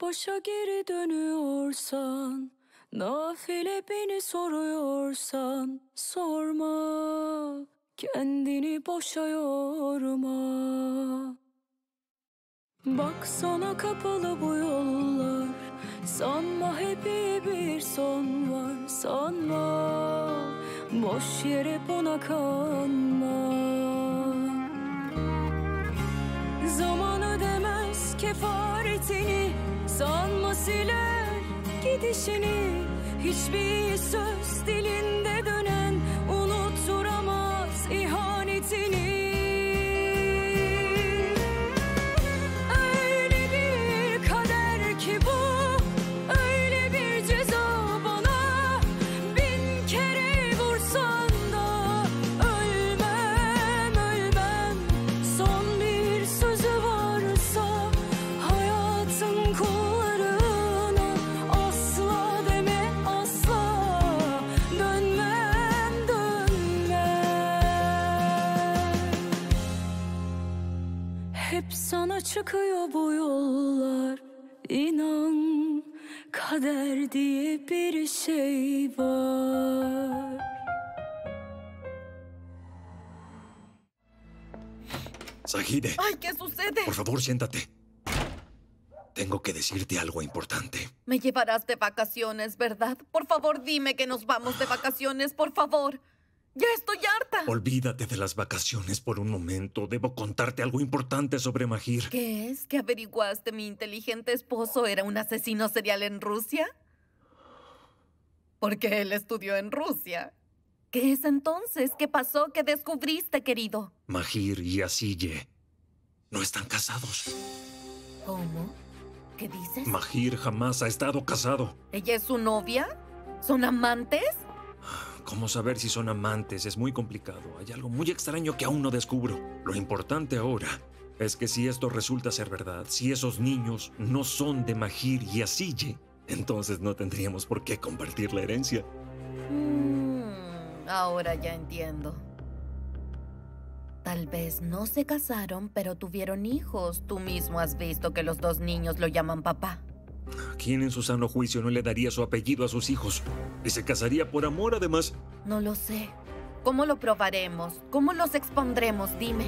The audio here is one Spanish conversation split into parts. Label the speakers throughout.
Speaker 1: başa geri dönüyorsan, nafile beni soruyorsan, sorma, kendini boşa yorma. Baksana kapalı bu yollar, sanma hep iyi bir son var, sanma, boş yere buna kanma. Zaman ödemez kefaretini, sanma siler gidişini. Hiçbir söz dilinde dönen unutturamaz ihanetini. Öyle bir kader ki bu, öyle bir ceza bana. Bin kere vursan da ölmem, ölmem. Son bir sözü varsa hayatın kullarına, asla deme asla, dönmem, dönmem. Hep sana çıkıyor bu yollar, inan kader diye bir şey var.
Speaker 2: Zahide,
Speaker 3: Ay, ¿qué sucede?
Speaker 2: por favor, siéntate. Tengo que decirte algo importante.
Speaker 3: Me llevarás de vacaciones, ¿verdad? Por favor, dime que nos vamos de vacaciones, por favor. Ya estoy harta.
Speaker 2: Olvídate de las vacaciones por un momento. Debo contarte algo importante sobre Mahir.
Speaker 3: ¿Qué es? ¿Que averiguaste mi inteligente esposo era un asesino serial en Rusia? Porque él estudió en Rusia. ¿Qué es entonces? ¿Qué pasó? ¿Qué descubriste, querido?
Speaker 2: Mahir y Asiye no están casados.
Speaker 3: ¿Cómo? ¿Qué dices?
Speaker 2: Mahir jamás ha estado casado.
Speaker 3: ¿Ella es su novia? ¿Son amantes?
Speaker 2: ¿Cómo saber si son amantes? Es muy complicado. Hay algo muy extraño que aún no descubro. Lo importante ahora es que si esto resulta ser verdad, si esos niños no son de Mahir y Asiye, entonces no tendríamos por qué compartir la herencia.
Speaker 3: Ahora ya entiendo. Tal vez no se casaron, pero tuvieron hijos. Tú mismo has visto que los dos niños lo llaman papá.
Speaker 2: ¿Quién en su sano juicio no le daría su apellido a sus hijos? Y se casaría por amor, además.
Speaker 3: No lo sé. ¿Cómo lo probaremos? ¿Cómo los expondremos? Dime.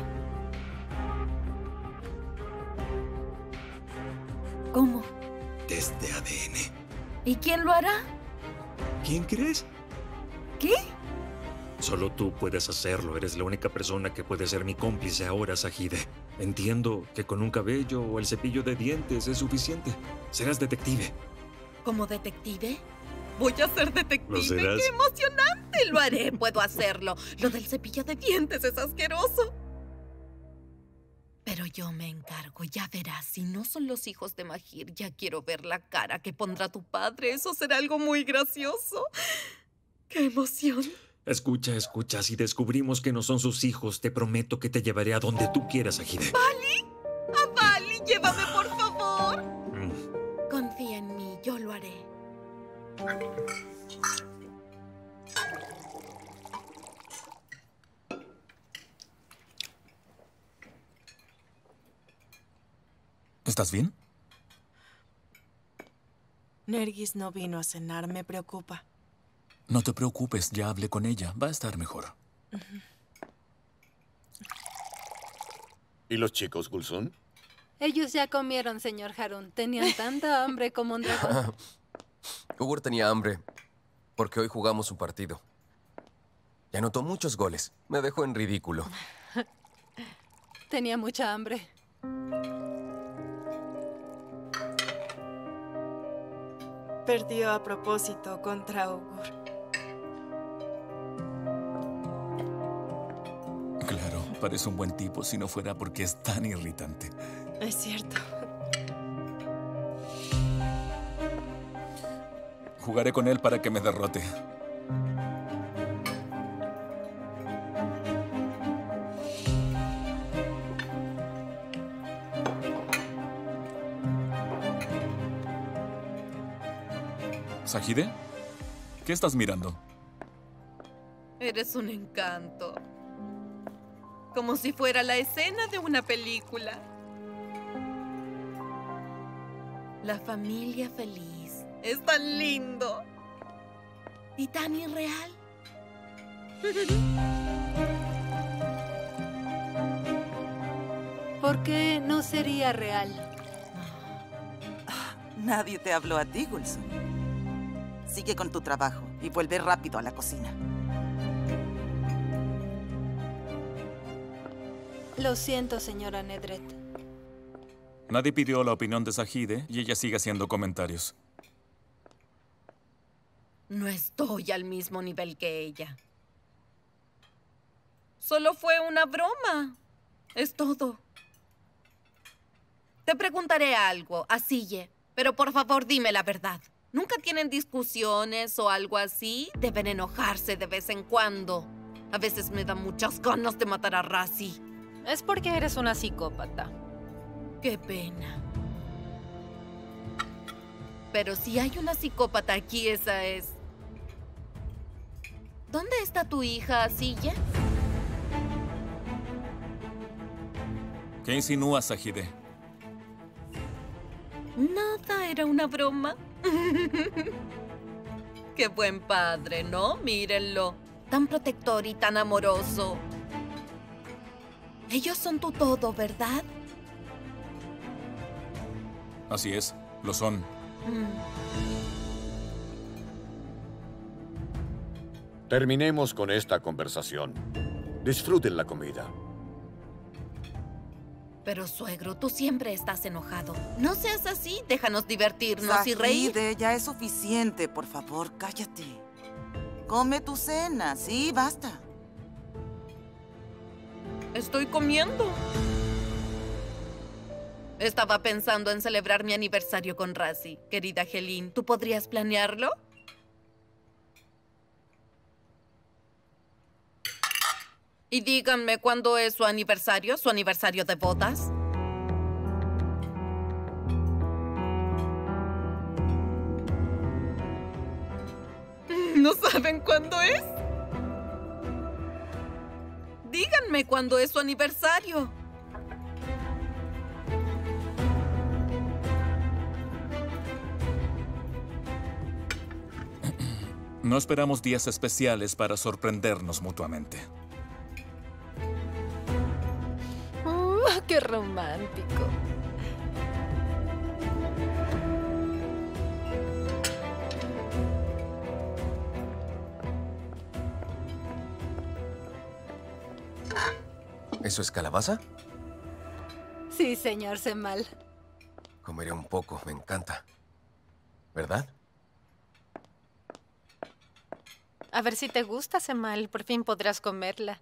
Speaker 3: ¿Cómo?
Speaker 2: Test de ADN.
Speaker 3: ¿Y quién lo hará?
Speaker 2: ¿Quién crees?
Speaker 3: ¿Qué?
Speaker 2: Solo tú puedes hacerlo. Eres la única persona que puede ser mi cómplice ahora, Zahide. Entiendo que con un cabello o el cepillo de dientes es suficiente. Serás detective.
Speaker 3: ¿Como detective? Voy a ser detective.
Speaker 2: ¿Lo serás?
Speaker 3: ¡Qué emocionante! Lo haré, puedo hacerlo. Lo del cepillo de dientes es asqueroso. Pero yo me encargo, ya verás. Si no son los hijos de Mahir, ya quiero ver la cara que pondrá tu padre. Eso será algo muy gracioso. ¡Qué emoción!
Speaker 2: Escucha, escucha. Si descubrimos que no son sus hijos, te prometo que te llevaré a donde tú quieras, Zahide.
Speaker 3: ¡Vali! ¡A Vali! ¡Llévame, por favor! Confía en mí, yo lo haré.
Speaker 4: ¿Estás bien?
Speaker 5: Nergis no vino a cenar, me preocupa.
Speaker 4: No te preocupes, ya hablé con ella. Va a estar mejor.
Speaker 6: ¿Y los chicos, Gulsun?
Speaker 7: Ellos ya comieron, señor Harun. Tenían tanta hambre como un dragón.
Speaker 8: Ugur tenía hambre, porque hoy jugamos un partido. Y anotó muchos goles. Me dejó en ridículo.
Speaker 7: Tenía mucha hambre.
Speaker 5: Perdió a propósito contra Ugur.
Speaker 4: Claro, parece un buen tipo si no fuera porque es tan irritante.
Speaker 5: Es cierto.
Speaker 4: Jugaré con él para que me derrote. ¿Zahide? ¿Qué estás mirando?
Speaker 3: Eres un encanto. Como si fuera la escena de una película. La familia feliz. Es tan lindo. Y tan irreal.
Speaker 7: ¿Por qué no sería real?
Speaker 9: Nadie te habló a ti, Gulson. Sigue con tu trabajo y vuelve rápido a la cocina.
Speaker 7: Lo siento, señora Nedret.
Speaker 4: Nadie pidió la opinión de Zahide y ella sigue haciendo comentarios.
Speaker 3: No estoy al mismo nivel que ella. Solo fue una broma. Es todo. Te preguntaré algo, Asille, pero por favor dime la verdad. ¿Nunca tienen discusiones o algo así? Deben enojarse de vez en cuando. A veces me da muchas ganas de matar a Razi.
Speaker 10: Es porque eres una psicópata.
Speaker 3: Qué pena. Pero si hay una psicópata aquí, esa es. ¿Dónde está tu hija, Asille?
Speaker 4: ¿Qué insinúa Zahide?
Speaker 3: Nada, era una broma. Qué buen padre, ¿no? Mírenlo. Tan protector y tan amoroso. Ellos son tu todo, ¿verdad?
Speaker 4: Así es, lo son.
Speaker 6: Terminemos con esta conversación. Disfruten la comida.
Speaker 3: Pero, suegro, tú siempre estás enojado. No seas así, déjanos divertirnos y reír.
Speaker 9: Zahide, ya es suficiente. Por favor, cállate. Come tu cena, sí, basta.
Speaker 3: Estoy comiendo. Estaba pensando en celebrar mi aniversario con Razi. Querida Helene, ¿tú podrías planearlo? Y díganme cuándo es su aniversario de bodas. ¿No saben cuándo es? Díganme cuándo es su aniversario.
Speaker 4: No esperamos días especiales para sorprendernos mutuamente.
Speaker 10: ¡Qué romántico!
Speaker 8: ¿Eso es calabaza?
Speaker 7: Sí, señor Semal.
Speaker 8: Comeré un poco, me encanta. ¿Verdad?
Speaker 10: A ver si te gusta, Semal. Por fin podrás comerla.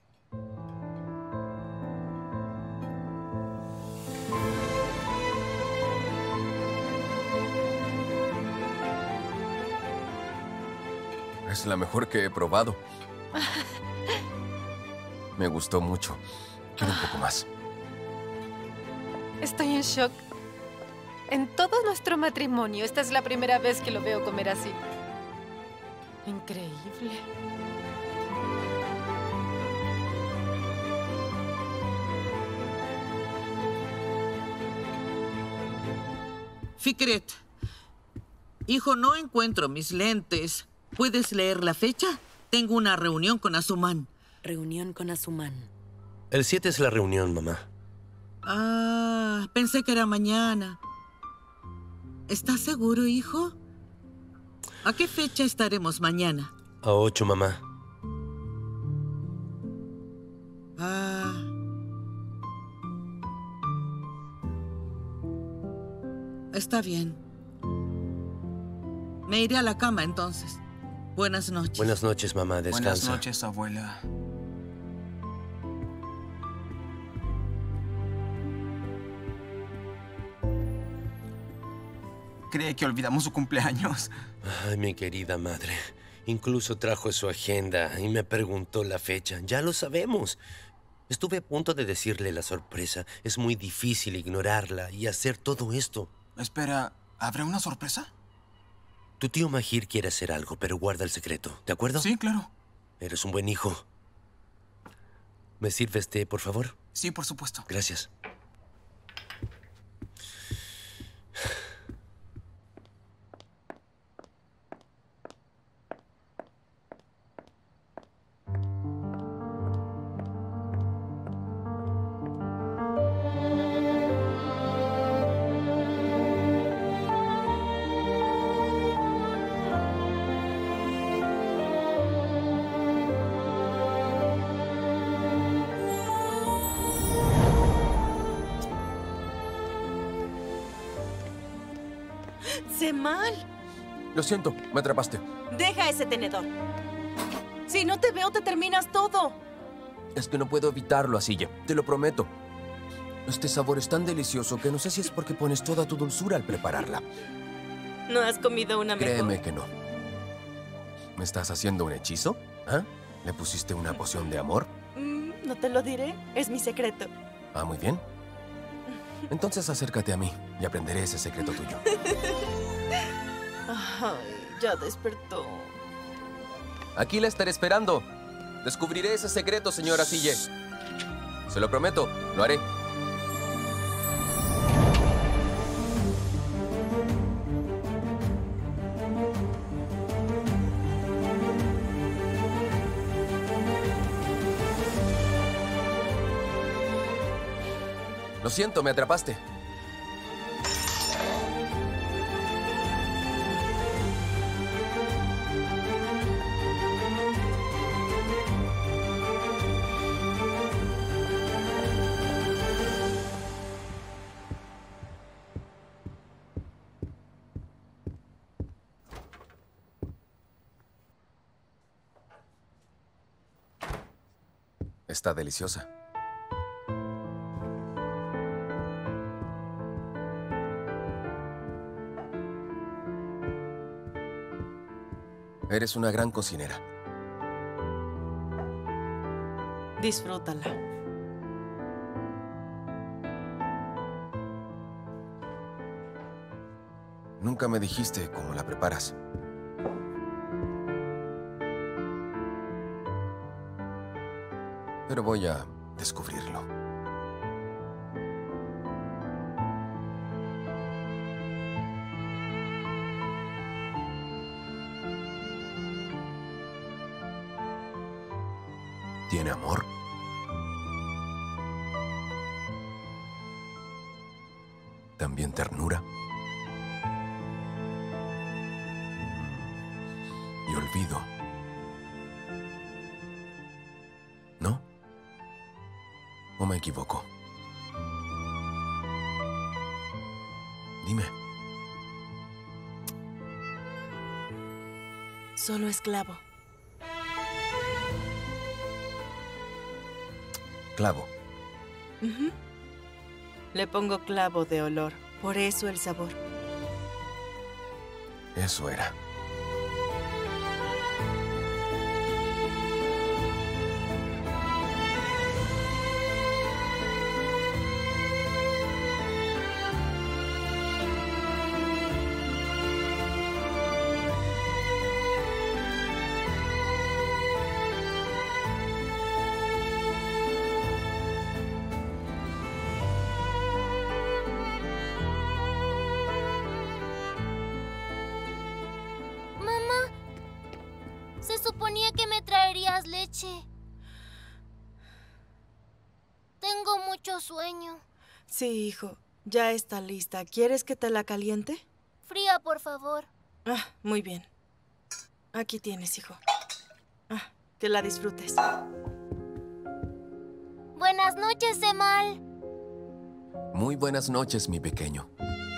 Speaker 8: Es la mejor que he probado. Me gustó mucho. Quiero un poco más.
Speaker 10: Estoy en shock. En todo nuestro matrimonio, esta es la primera vez que lo veo comer así. Increíble.
Speaker 11: Fikret. Hijo, no encuentro mis lentes. ¿Puedes leer la fecha? Tengo una reunión con Asuman.
Speaker 12: Reunión con Asuman.
Speaker 13: El 7 es la reunión, mamá.
Speaker 11: Ah, pensé que era mañana. ¿Estás seguro, hijo? ¿A qué fecha estaremos mañana?
Speaker 13: A 8, mamá.
Speaker 11: Ah. Está bien. Me iré a la cama entonces. Buenas noches.
Speaker 13: Buenas noches, mamá. Descansa.
Speaker 14: Buenas noches, abuela. Cree que olvidamos su cumpleaños.
Speaker 13: Ay, mi querida madre. Incluso trajo su agenda y me preguntó la fecha. Ya lo sabemos. Estuve a punto de decirle la sorpresa. Es muy difícil ignorarla y hacer todo esto.
Speaker 14: Espera, ¿habrá una sorpresa?
Speaker 13: Tu tío Mahir quiere hacer algo, pero guarda el secreto. ¿De acuerdo?
Speaker 14: Sí, claro.
Speaker 13: Eres un buen hijo. ¿Me sirves té, por favor?
Speaker 14: Sí, por supuesto.
Speaker 13: Gracias.
Speaker 5: Semal,
Speaker 8: Lo siento, me atrapaste.
Speaker 5: deja ese tenedor. Si no te veo, te terminas todo.
Speaker 8: Es que no puedo evitarlo, Asille. Te lo prometo. Este sabor es tan delicioso que no sé si es porque pones toda tu dulzura al prepararla.
Speaker 5: ¿No has comido una mejor?
Speaker 8: Créeme que no. ¿Me estás haciendo un hechizo? ¿Ah? ¿Le pusiste una poción de amor?
Speaker 5: No te lo diré. Es mi secreto.
Speaker 8: Ah, muy bien. Entonces acércate a mí y aprenderé ese secreto tuyo.
Speaker 5: Ay, ya despertó.
Speaker 8: Aquí la estaré esperando. Descubriré ese secreto, señora Asille. Se lo prometo, lo haré. Lo siento, me atrapaste. Está deliciosa. Eres una gran cocinera.
Speaker 5: Disfrútala.
Speaker 8: Nunca me dijiste cómo la preparas. Pero voy a descubrirlo. ¿Tiene amor? ¿También ternura? ¿Y olvido? ¿No? ¿O me equivoco? Dime.
Speaker 5: Solo esclavo.
Speaker 8: Clavo.
Speaker 5: Ujú. Le pongo clavo de olor. Por eso el sabor.
Speaker 8: Eso era.
Speaker 12: Se suponía que me traerías leche. Tengo mucho sueño.
Speaker 5: Sí, hijo. Ya está lista. ¿Quieres que te la caliente?
Speaker 12: Fría, por favor.
Speaker 5: Ah, muy bien. Aquí tienes, hijo. Ah, que la disfrutes.
Speaker 12: Buenas noches, Semal.
Speaker 8: Muy buenas noches, mi pequeño.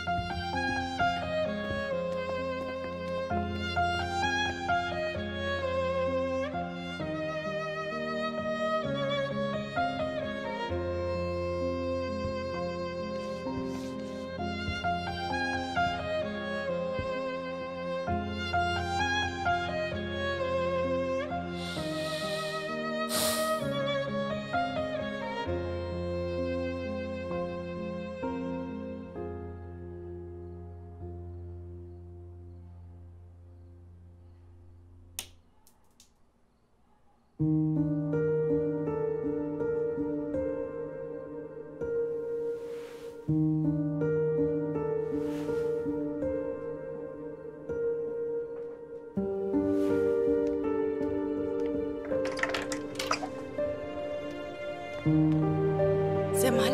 Speaker 5: ¿Semal?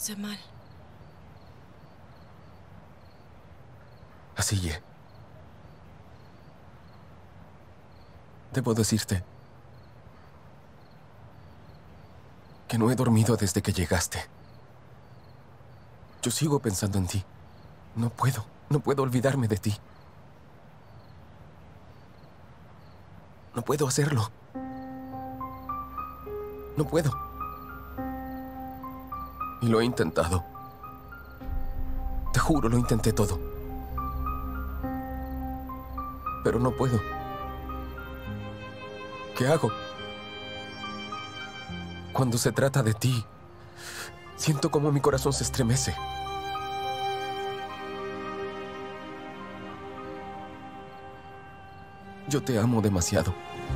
Speaker 5: Semal.
Speaker 8: Asille. Debo decirte que no he dormido desde que llegaste. Yo sigo pensando en ti. No puedo olvidarme de ti. No puedo hacerlo. No puedo. Y lo he intentado. Te juro, lo intenté todo. Pero no puedo. ¿Qué hago? Cuando se trata de ti, siento como mi corazón se estremece. Yo te amo demasiado.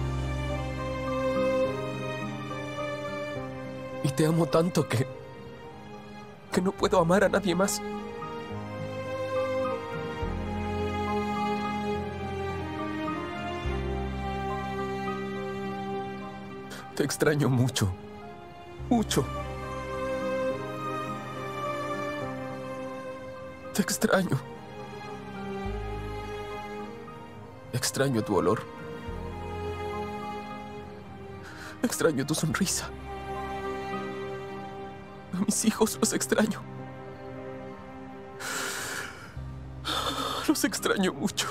Speaker 8: Y te amo tanto que no puedo amar a nadie más. Te extraño mucho. Mucho. Te extraño. Extraño tu olor. Extraño tu sonrisa. A mis hijos los extraño. Los extraño mucho.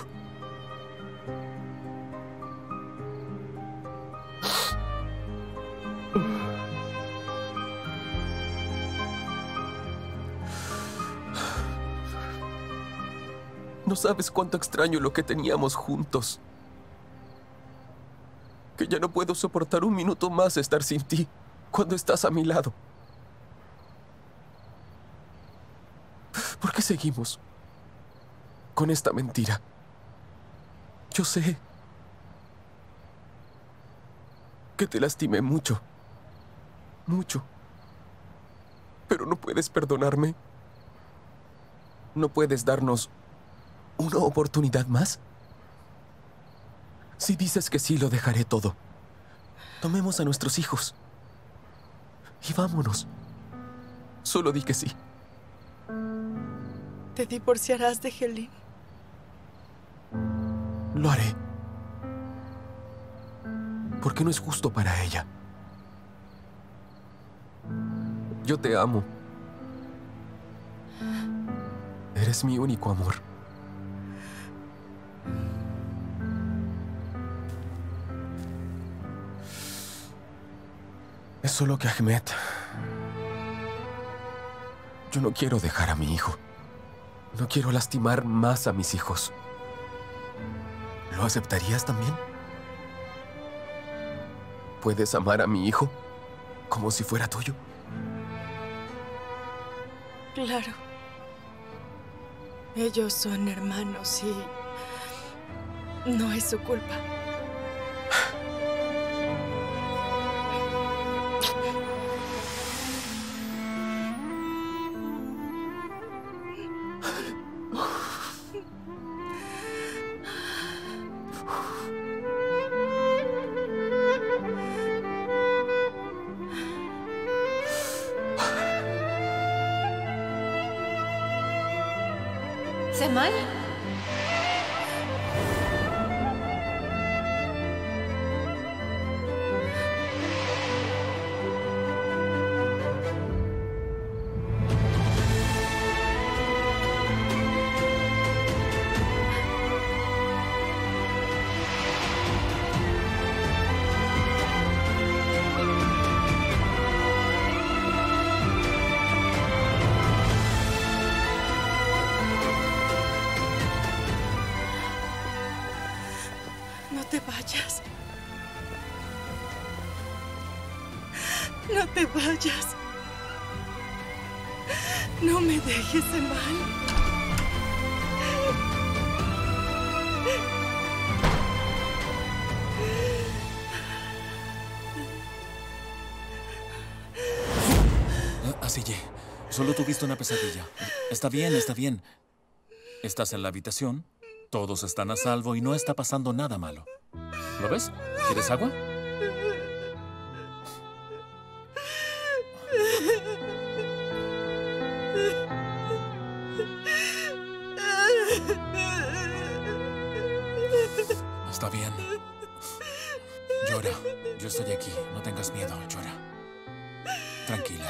Speaker 8: No sabes cuánto extraño lo que teníamos juntos. Que ya no puedo soportar un minuto más estar sin ti cuando estás a mi lado. ¿Por qué seguimos con esta mentira? Yo sé que te lastimé mucho. Mucho. Pero no puedes perdonarme. No puedes darnos ¿una oportunidad más? Si dices que sí, lo dejaré todo. Tomemos a nuestros hijos. Y vámonos. Solo di que sí.
Speaker 5: ¿Te divorciarás de Helene?
Speaker 8: Lo haré. Porque no es justo para ella. Yo te amo. Eres mi único amor. Es solo que Ahmed... Yo no quiero dejar a mi hijo. No quiero lastimar más a mis hijos. ¿Lo aceptarías también? ¿Puedes amar a mi hijo como si fuera tuyo?
Speaker 5: Claro. Ellos son hermanos y no es su culpa.
Speaker 10: ¿Semal?
Speaker 5: No te vayas. No te vayas. No me dejes, Semal.
Speaker 4: Asille, solo tuviste una pesadilla. Está bien, está bien. Estás en la habitación, todos están a salvo y no está pasando nada malo. ¿Lo ves? ¿Quieres agua? Llora. Yo estoy aquí. No tengas miedo. Llora. Tranquila.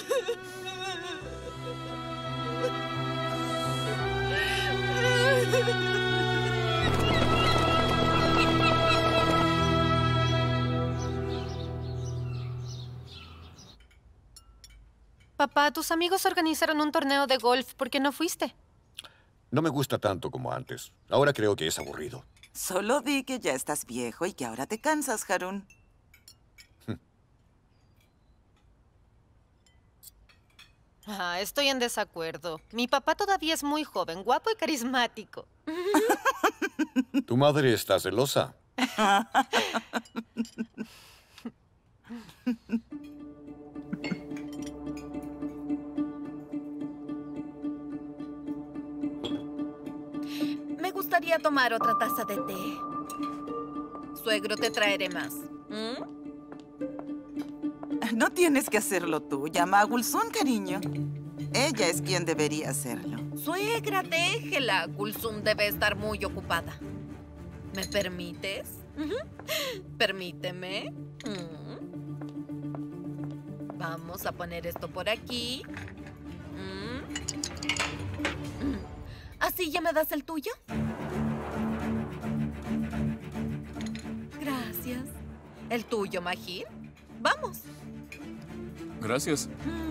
Speaker 10: Papá, tus amigos organizaron un torneo de golf. ¿Por qué no fuiste?
Speaker 6: No me gusta tanto como antes. Ahora creo que es aburrido.
Speaker 9: Solo di que ya estás viejo y que ahora te cansas, Harun.
Speaker 10: Estoy en desacuerdo. Mi papá todavía es muy joven, guapo y carismático.
Speaker 6: Tu madre está celosa.
Speaker 3: Me gustaría tomar otra taza de té. Suegro, te traeré más.
Speaker 9: No tienes que hacerlo tú. Llama a Gulsum, cariño. Ella es quien debería hacerlo.
Speaker 3: Suegra, déjela. Gulsum debe estar muy ocupada. ¿Me permites? Permíteme. Vamos a poner esto por aquí. ¿Así ya me das el tuyo? Gracias. ¿El tuyo, Mahir? Vamos.
Speaker 4: Gracias.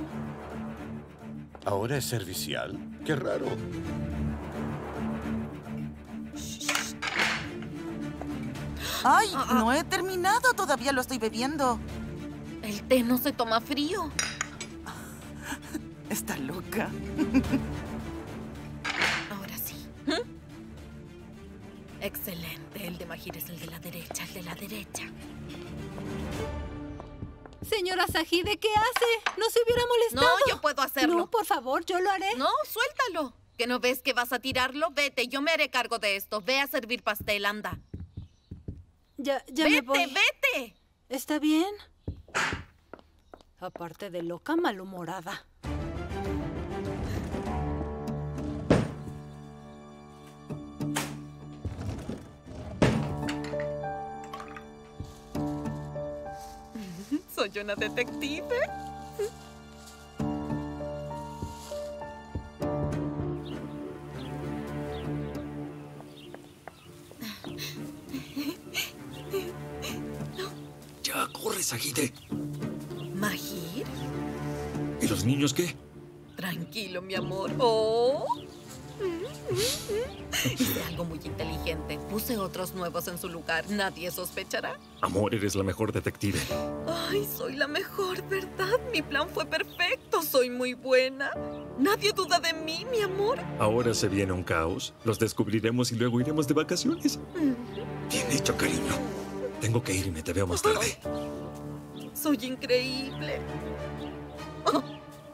Speaker 6: ¿Ahora es servicial? Qué raro.
Speaker 9: ¡Ay! No he terminado. Todavía lo estoy bebiendo.
Speaker 3: El té no se toma frío.
Speaker 9: Está loca.
Speaker 3: Ahora sí. Excelente. El de Mahir es el de la derecha, el de la derecha.
Speaker 7: Señora Zahide, ¿qué hace? No se hubiera molestado.
Speaker 3: No, yo puedo hacerlo.
Speaker 7: No, por favor, yo lo haré.
Speaker 3: No, suéltalo. ¿Que no ves que vas a tirarlo? Vete, yo me haré cargo de esto. Ve a servir pastel, anda.
Speaker 7: Ya
Speaker 3: vete,
Speaker 7: me voy.
Speaker 3: Vete.
Speaker 7: ¿Está bien? Aparte de loca, malhumorada.
Speaker 3: Soy una detective.
Speaker 2: Ya, corre, Zahide.
Speaker 3: ¿Mahir?
Speaker 2: ¿Y los niños qué?
Speaker 3: Tranquilo, mi amor. Oh. Hice algo muy inteligente. Puse otros nuevos en su lugar. Nadie sospechará.
Speaker 2: Amor, eres la mejor detective.
Speaker 3: Ay, soy la mejor, ¿verdad? Mi plan fue perfecto. Soy muy buena. Nadie duda de mí, mi amor.
Speaker 2: Ahora se viene un caos. Los descubriremos y luego iremos de vacaciones. Bien hecho, cariño. Tengo que irme. Te veo más tarde.
Speaker 3: Soy increíble. Oh.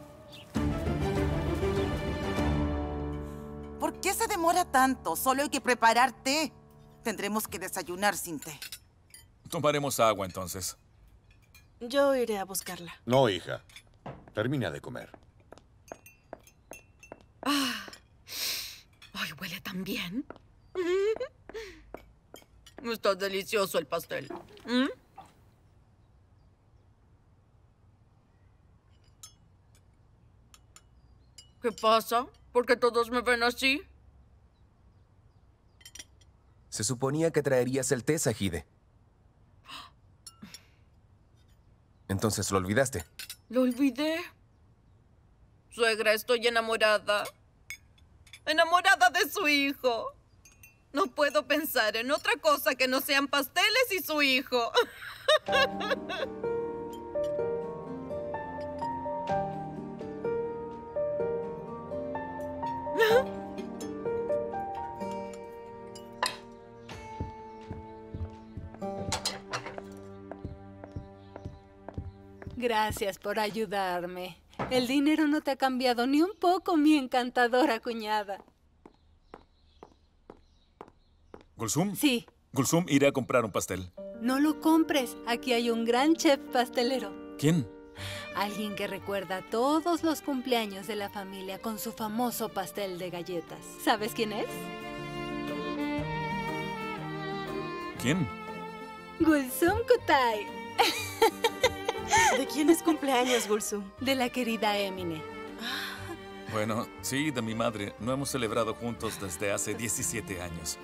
Speaker 9: ¿Por qué se demora tanto? Solo hay que preparar té. Tendremos que desayunar sin té.
Speaker 4: Tomaremos agua entonces.
Speaker 5: Yo iré a buscarla.
Speaker 6: No, hija. Termina de comer.
Speaker 3: Ay, huele tan bien. Está delicioso el pastel. ¿Qué pasa? ¿Por qué todos me ven así?
Speaker 8: Se suponía que traerías el té, Zahide. Entonces, ¿lo olvidaste?
Speaker 3: Lo olvidé. Suegra, estoy enamorada. Enamorada de su hijo. No puedo pensar en otra cosa que no sean pasteles y su hijo.
Speaker 7: Gracias por ayudarme. El dinero no te ha cambiado ni un poco, mi encantadora cuñada.
Speaker 4: ¿Gulsum?
Speaker 7: Sí.
Speaker 4: Gulsum, iré a comprar un pastel.
Speaker 7: No lo compres. Aquí hay un gran chef pastelero.
Speaker 4: ¿Quién?
Speaker 7: Alguien que recuerda todos los cumpleaños de la familia con su famoso pastel de galletas. ¿Sabes quién es?
Speaker 4: ¿Quién?
Speaker 7: Gulsum Kutay.
Speaker 5: ¿De quién es cumpleaños, Gulsum?
Speaker 7: De la querida Emine.
Speaker 4: Bueno, sí, de mi madre. No hemos celebrado juntos desde hace 17 años.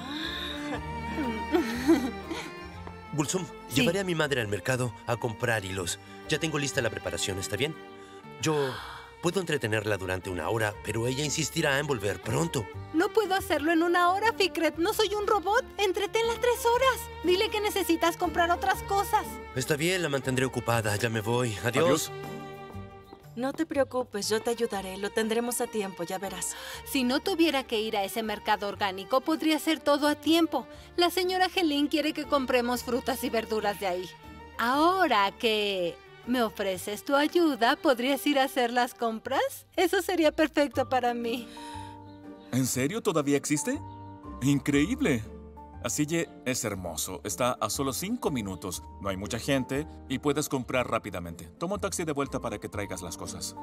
Speaker 13: Gulsum, llevaré a mi madre al mercado a comprar hilos. Ya tengo lista la preparación, ¿está bien? Yo puedo entretenerla durante 1 hora, pero ella insistirá en volver pronto.
Speaker 7: No puedo hacerlo en 1 hora, Fikret. No soy un robot. Entreténla 3 horas. Dile que necesitas comprar otras cosas.
Speaker 13: Está bien, la mantendré ocupada. Ya me voy. Adiós.
Speaker 5: No te preocupes, yo te ayudaré. Lo tendremos a tiempo, ya verás.
Speaker 7: Si no tuviera que ir a ese mercado orgánico, podría hacer todo a tiempo. La señora Helene quiere que compremos frutas y verduras de ahí. Ahora que me ofreces tu ayuda, ¿podrías ir a hacer las compras? Eso sería perfecto para mí.
Speaker 4: ¿En serio todavía existe? ¡Increíble! Asille es hermoso. Está a solo 5 minutos. No hay mucha gente y puedes comprar rápidamente. Toma un taxi de vuelta para que traigas las cosas.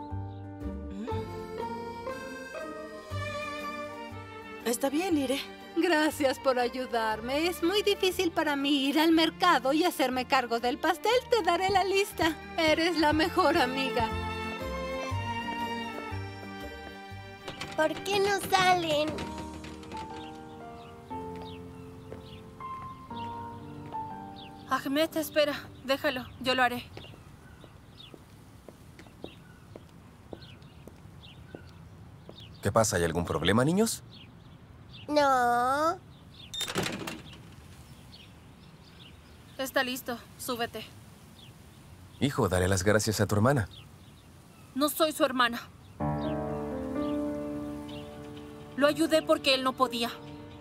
Speaker 5: Está bien, iré.
Speaker 7: Gracias por ayudarme. Es muy difícil para mí ir al mercado y hacerme cargo del pastel. Te daré la lista. Eres la mejor amiga.
Speaker 12: ¿Por qué no salen?
Speaker 1: Ahmed, espera. Déjalo. Yo lo haré.
Speaker 8: ¿Qué pasa? ¿Hay algún problema, niños?
Speaker 12: No.
Speaker 1: Está listo. Súbete.
Speaker 8: Hijo, dale las gracias a tu hermana.
Speaker 1: No soy su hermana. Lo ayudé porque él no podía.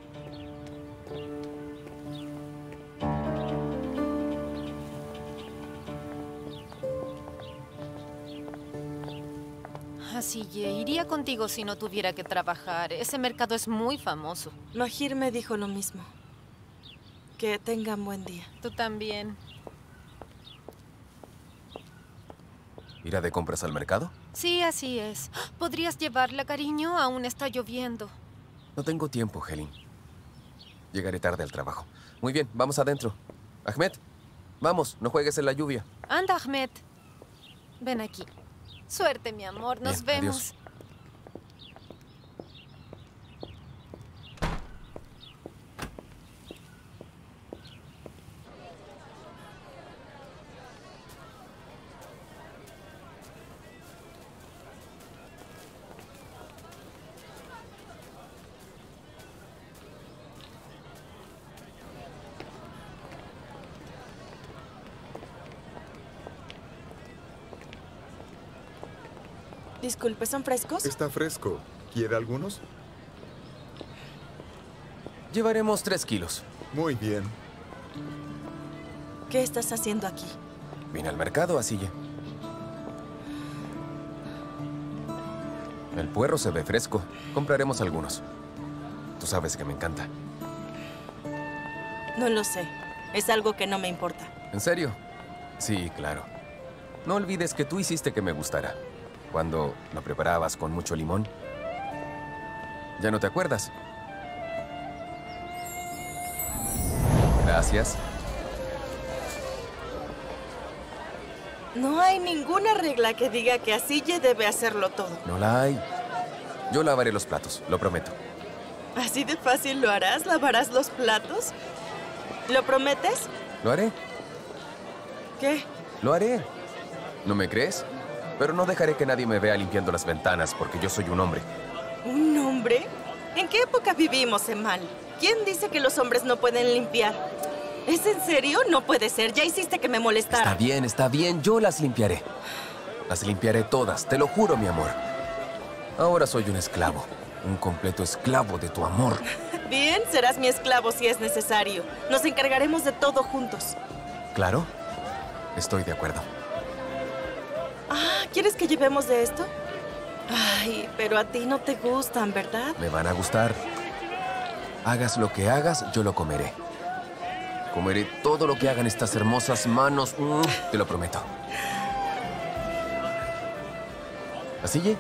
Speaker 10: Asille, iría contigo si no tuviera que trabajar. Ese mercado es muy famoso.
Speaker 5: Mahir me dijo lo mismo. Que tengan buen día.
Speaker 10: Tú también.
Speaker 8: ¿Irá de compras al mercado?
Speaker 10: Sí, así es. ¿Podrías llevarla, cariño? Aún está lloviendo.
Speaker 8: No tengo tiempo, Helene. Llegaré tarde al trabajo. Muy bien, vamos adentro. Ahmed, vamos, no juegues en la lluvia.
Speaker 10: Anda, Ahmed. Ven aquí. Suerte, mi amor. Nos
Speaker 8: Bien,
Speaker 10: vemos.
Speaker 8: adiós.
Speaker 5: Disculpe, ¿son frescos?
Speaker 15: Está fresco. ¿Quiere algunos?
Speaker 8: Llevaremos 3 kilos.
Speaker 15: Muy bien.
Speaker 5: ¿Qué estás haciendo aquí?
Speaker 8: Vine al mercado, Asille. El puerro se ve fresco. Compraremos algunos. Tú sabes que me encanta.
Speaker 5: No lo sé. Es algo que no me importa.
Speaker 8: ¿En serio? Sí, claro. No olvides que tú hiciste que me gustara. Cuando lo preparabas con mucho limón. ¿Ya no te acuerdas? Gracias.
Speaker 5: No hay ninguna regla que diga que Asille debe hacerlo todo.
Speaker 8: No la hay. Yo lavaré los platos, lo prometo.
Speaker 5: ¿Así de fácil lo harás? ¿Lavarás los platos? ¿Lo prometes?
Speaker 8: ¿Lo haré?
Speaker 5: ¿Qué?
Speaker 8: Lo haré. ¿No me crees? Pero no dejaré que nadie me vea limpiando las ventanas porque yo soy un hombre.
Speaker 5: ¿Un hombre? ¿En qué época vivimos, Emal? ¿Quién dice que los hombres no pueden limpiar? ¿Es en serio? No puede ser. Ya hiciste que me molestara.
Speaker 8: Está bien. Yo las limpiaré. Las limpiaré todas, te lo juro, mi amor. Ahora soy un esclavo. Un completo esclavo de tu amor.
Speaker 5: Bien, serás mi esclavo si es necesario. Nos encargaremos de todo juntos.
Speaker 8: ¿Claro? Estoy de acuerdo.
Speaker 5: Ah, ¿quieres que llevemos de esto? Ay, pero a ti no te gustan, ¿verdad?
Speaker 8: Me van a gustar. Hagas lo que hagas, yo lo comeré. Comeré todo lo que hagan estas hermosas manos. Te lo prometo. ¿Asille?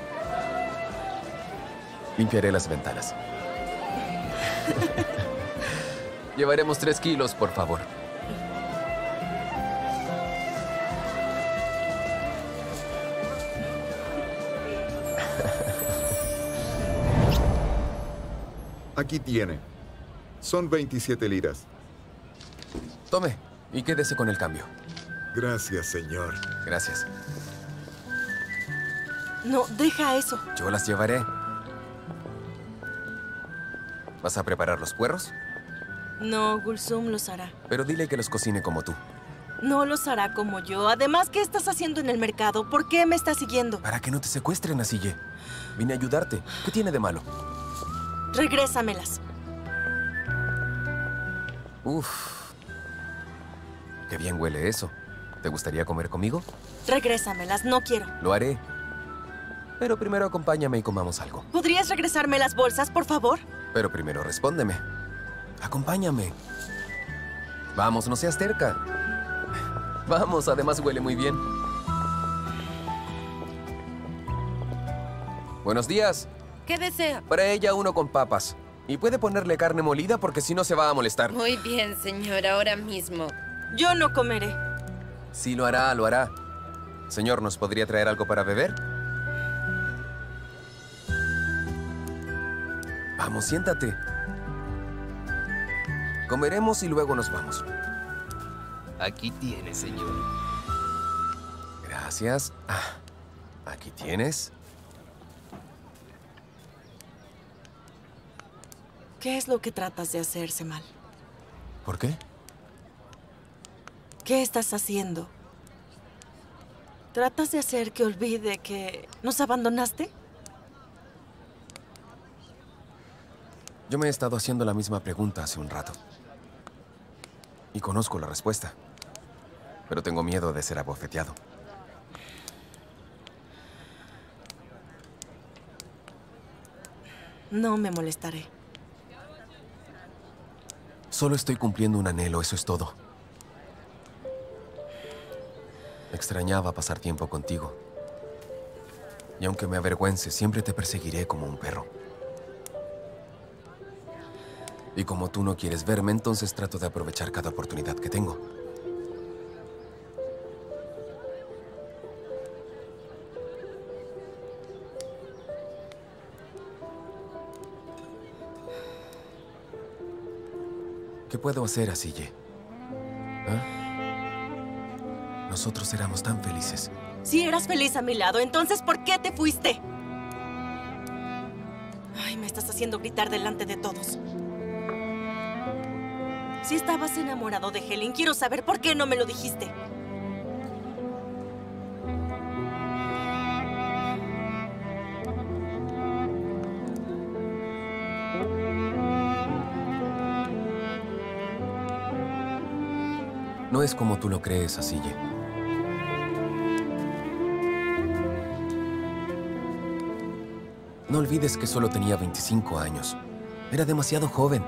Speaker 8: Limpiaré las ventanas. Llevaremos 3 kilos, por favor.
Speaker 15: Aquí tiene. Son 27 liras.
Speaker 8: Tome y quédese con el cambio.
Speaker 15: Gracias, señor.
Speaker 8: Gracias.
Speaker 5: No, deja eso.
Speaker 8: Yo las llevaré. ¿Vas a preparar los puerros?
Speaker 5: No, Gulsum los hará.
Speaker 8: Pero dile que los cocine como tú.
Speaker 5: No los hará como yo. Además, ¿qué estás haciendo en el mercado? ¿Por qué me estás siguiendo?
Speaker 8: Para que no te secuestren, Asille. Vine a ayudarte. ¿Qué tiene de malo?
Speaker 5: Regrésamelas.
Speaker 8: Uf. Qué bien huele eso. ¿Te gustaría comer conmigo?
Speaker 5: Regrésamelas, no quiero.
Speaker 8: Lo haré. Pero primero acompáñame y comamos algo.
Speaker 5: ¿Podrías regresarme las bolsas, por favor?
Speaker 8: Pero primero respóndeme. Acompáñame. Vamos, no seas terca. Vamos, además huele muy bien. Buenos días.
Speaker 3: ¿Qué desea?
Speaker 8: Para ella uno con papas. Y puede ponerle carne molida porque si no se va a molestar.
Speaker 3: Muy bien, señor, ahora mismo.
Speaker 5: Yo no comeré.
Speaker 8: Sí, lo hará, lo hará. Señor, ¿nos podría traer algo para beber? Vamos, siéntate. Comeremos y luego nos vamos.
Speaker 13: Aquí tiene, señor.
Speaker 8: Gracias. Aquí tienes.
Speaker 5: ¿Qué es lo que tratas de hacer, Semal?
Speaker 8: ¿Por qué?
Speaker 5: ¿Qué estás haciendo? ¿Tratas de hacer que olvide que nos abandonaste?
Speaker 8: Yo me he estado haciendo la misma pregunta hace un rato. Y conozco la respuesta. Pero tengo miedo de ser abofeteado.
Speaker 5: No me molestaré.
Speaker 8: Solo estoy cumpliendo un anhelo, eso es todo. Extrañaba pasar tiempo contigo. Y aunque me avergüence, siempre te perseguiré como un perro. Y como tú no quieres verme, entonces trato de aprovechar cada oportunidad que tengo. ¿Qué puedo hacer, Asille? ¿Ah? Nosotros éramos tan felices.
Speaker 5: Si eras feliz a mi lado, entonces ¿por qué te fuiste? Ay, me estás haciendo gritar delante de todos. Si estabas enamorado de Helen, quiero saber por qué no me lo dijiste.
Speaker 8: No es como tú lo crees, Asille. No olvides que solo tenía 25 años. Era demasiado joven.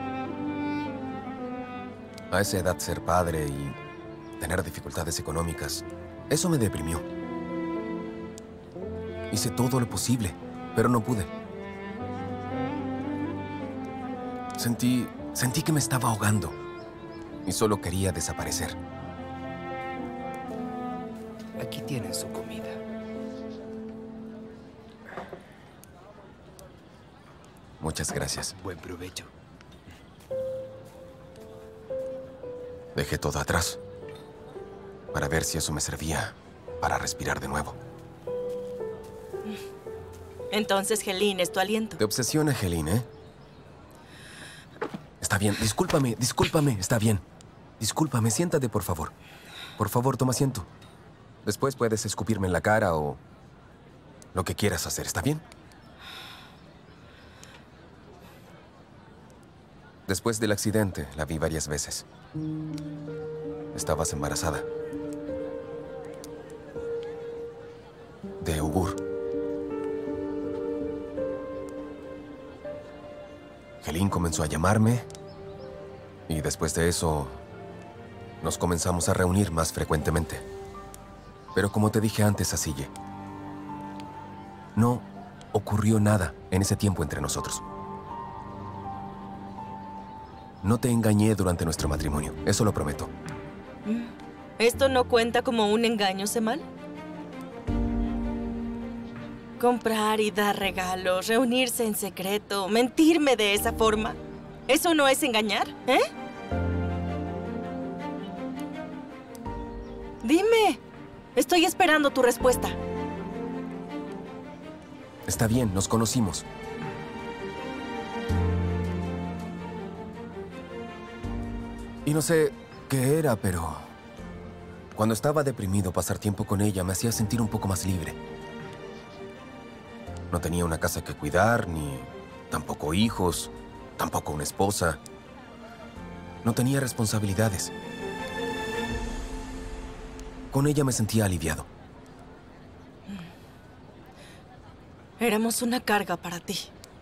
Speaker 8: A esa edad ser padre y tener dificultades económicas, eso me deprimió. Hice todo lo posible, pero no pude. Sentí que me estaba ahogando y solo quería desaparecer.
Speaker 13: Aquí tiene su comida.
Speaker 8: Muchas gracias.
Speaker 13: Buen provecho.
Speaker 8: Dejé todo atrás para ver si eso me servía para respirar de nuevo.
Speaker 5: Entonces, Helen, es tu aliento.
Speaker 8: Te obsesiona, Helen, ¿eh? Está bien, discúlpame, está bien. Discúlpame, siéntate, por favor. Por favor, toma asiento. Después puedes escupirme en la cara o lo que quieras hacer, ¿está bien? Después del accidente, la vi varias veces. Estabas embarazada. De Ugur. Helen comenzó a llamarme y después de eso nos comenzamos a reunir más frecuentemente. Pero como te dije antes, Asille, no ocurrió nada en ese tiempo entre nosotros. No te engañé durante nuestro matrimonio, eso lo prometo.
Speaker 5: ¿Esto no cuenta como un engaño, Semal? Comprar y dar regalos, reunirse en secreto, mentirme de esa forma. ¿Eso no es engañar, eh? Dime. Estoy esperando tu respuesta.
Speaker 8: Está bien, nos conocimos. Y no sé qué era, pero cuando estaba deprimido, pasar tiempo con ella me hacía sentir un poco más libre. No tenía una casa que cuidar, ni tampoco hijos, tampoco una esposa. No tenía responsabilidades. Con ella me sentía aliviado.
Speaker 5: Éramos una carga para ti.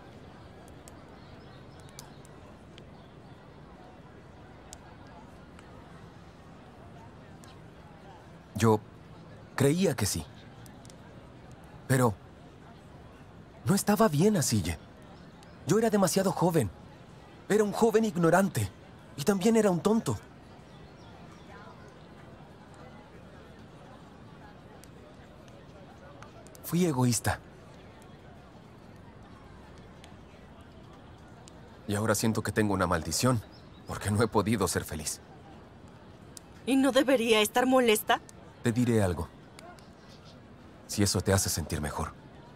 Speaker 8: Yo creía que sí. Pero no estaba bien, Asille. Yo era demasiado joven. Era un joven ignorante. Y también era un tonto. Fui egoísta. Y ahora siento que tengo una maldición, porque no he podido ser feliz.
Speaker 5: ¿Y no debería estar molesta?
Speaker 8: Te diré algo. Si eso te hace sentir mejor.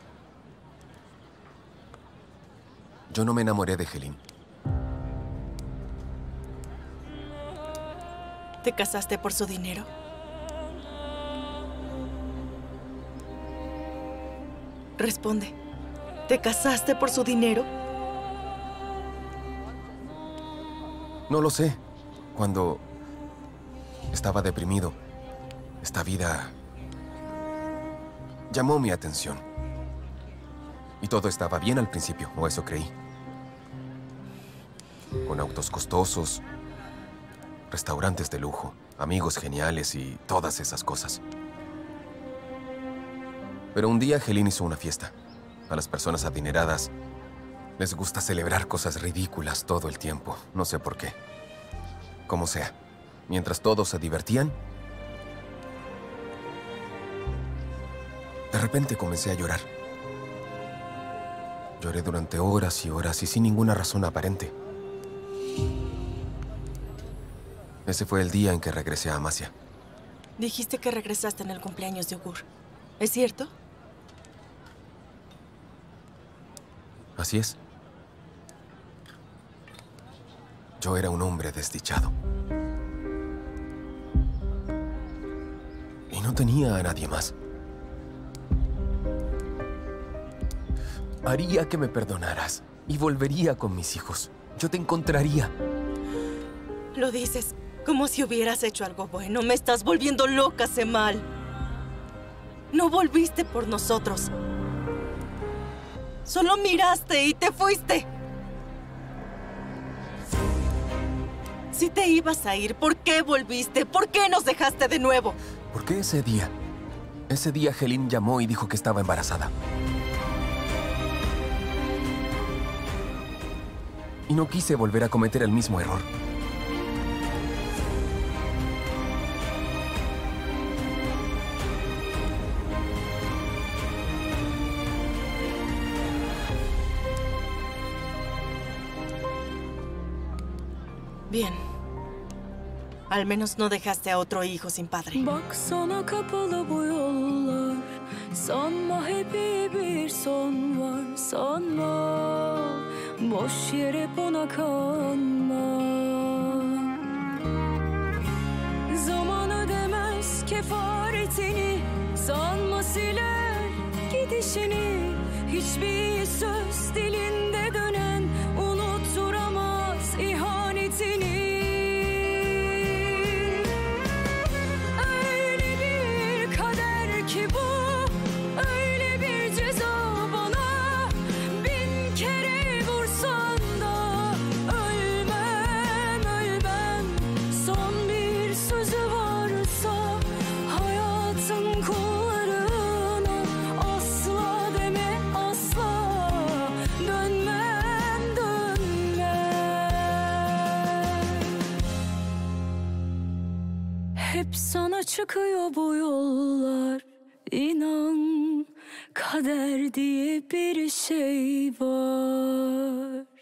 Speaker 8: Yo no me enamoré de Helene.
Speaker 5: ¿Te casaste por su dinero? Responde. ¿Te casaste por su dinero?
Speaker 8: No lo sé. Cuando estaba deprimido, esta vida llamó mi atención. Y todo estaba bien al principio, o eso creí. Con autos costosos, restaurantes de lujo, amigos geniales y todas esas cosas. Pero un día Helene hizo una fiesta. A las personas adineradas les gusta celebrar cosas ridículas todo el tiempo. No sé por qué. Como sea. Mientras todos se divertían, de repente comencé a llorar. Lloré durante horas y horas y sin ninguna razón aparente. Ese fue el día en que regresé a Amasia.
Speaker 5: Dijiste que regresaste en el cumpleaños de Ugur. ¿Es cierto?
Speaker 8: Así es. Yo era un hombre desdichado. Y no tenía a nadie más. Haría que me perdonaras y volvería con mis hijos. Yo te encontraría.
Speaker 5: Lo dices como si hubieras hecho algo bueno. Me estás volviendo loca, Semal. No volviste por nosotros. Solo miraste y te fuiste. Si te ibas a ir, ¿por qué volviste? ¿Por qué nos dejaste de nuevo?
Speaker 8: ¿Por qué ese día? Ese día Helene llamó y dijo que estaba embarazada. Y no quise volver a cometer el mismo error.
Speaker 5: Bien. Al menos no dejaste a otro hijo sin padre.
Speaker 16: Baksana kapalı bu yollar, sanma hep iyi bir son var, sanma, boş yere buna kanma. Zaman ödemez kefaretini, sanma siler gidişini, hiçbir söz dilinde dönen unutturamaz ihanetini. Ki bu öyle bir ceza bana, bin kere vursan da ölmem, ölmem. Son bir sözü varsa hayatın kullarına, asla deme asla, dönmem, dönmem. Hep sana çıkıyor bu yollar. İnan kader diye bir şey var.